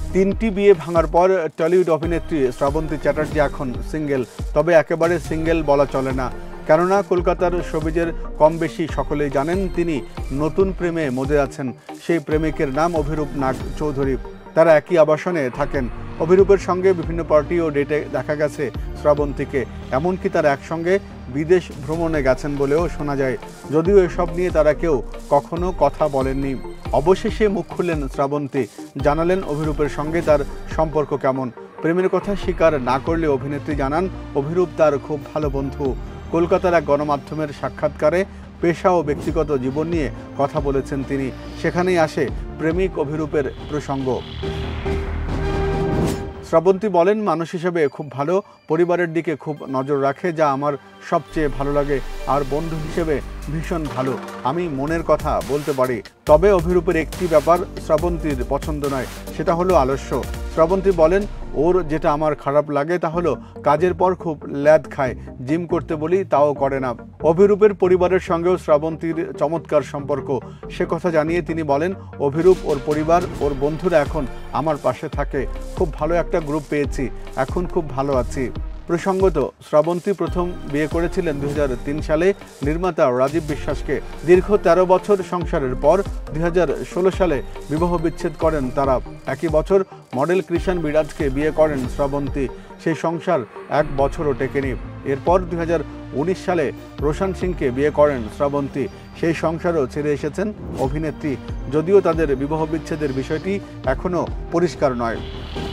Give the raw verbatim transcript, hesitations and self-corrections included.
তিনটি বিয়ে ভাঙার পর টলিউড অভিনেত্রী শ্রাবন্তী চ্যাটার্জি এখন সিঙ্গেল। তবে একেবারে সিঙ্গেল বলা চলে না, কেননা কলকাতার শোবিজের কম বেশি সকলেই জানেন তিনি নতুন প্রেমে মজে আছেন। সেই প্রেমিকের নাম অভিরূপ নাগ চৌধুরী। তারা একই আবাসনে থাকেন। অভিরূপের সঙ্গে বিভিন্ন পার্টি ও ডেটে দেখা গেছে শ্রাবন্তীকে, এমনকি তারা একসঙ্গে বিদেশ ভ্রমণে গেছেন বলেও শোনা যায়। যদিও এসব নিয়ে তারা কেউ কখনো কথা বলেননি। অবশেষে মুখ খুললেন শ্রাবন্তী, জানালেন অভিরূপের সঙ্গে তার সম্পর্ক কেমন। প্রেমের কথা স্বীকার না করলে অভিনেত্রী জানান অভিরূপ তার খুব ভালো বন্ধু। কলকাতার এক গণমাধ্যমের সাক্ষাৎকারে পেশা ও ব্যক্তিগত জীবন নিয়ে কথা বলেছেন তিনি। সেখানেই আসে প্রেমিক অভিরূপের প্রসঙ্গ। শ্রাবন্তী বলেন, মানুষ হিসেবে খুব ভালো, পরিবারের দিকে খুব নজর রাখে, যা আমার সবচেয়ে ভালো লাগে। আর বন্ধু হিসেবে ভীষণ ভালো, আমি মনের কথা বলতে পারি। তবে অভিরূপের একটি ব্যাপার শ্রাবন্তীর পছন্দ নয়, সেটা হলো আলস্য। শ্রাবন্তী বলেন, ওর যেটা আমার খারাপ লাগে তা হলো কাজের পর খুব ল্যাদ খায়। জিম করতে বলি তাও করে না। অভিরূপের পরিবারের সঙ্গেও শ্রাবন্তীর চমৎকার সম্পর্ক। সে কথা জানিয়ে তিনি বলেন, অভিরূপ, ওর পরিবার, ওর বন্ধুরা এখন আমার পাশে থাকে। খুব ভালো একটা গ্রুপ পেয়েছি, এখন খুব ভালো আছি। প্রসঙ্গত, শ্রাবন্তী প্রথম বিয়ে করেছিলেন দুই হাজার তিন সালে নির্মাতা রাজীব বিশ্বাসকে। দীর্ঘ তেরো বছর সংসারের পর দুই হাজার ষোলো সালে বিবাহ বিচ্ছেদ করেন তারা। একই বছর মডেল কৃষাণ বিরাজকে বিয়ে করেন শ্রাবন্তী। সেই সংসার এক বছরও টেকেনি। এরপর দুই হাজার উনিশ সালে রোশন সিংকে বিয়ে করেন শ্রাবন্তী। সেই সংসারও ছেড়ে এসেছেন অভিনেত্রী, যদিও তাদের বিবাহ বিচ্ছেদের বিষয়টি এখনও পরিষ্কার নয়।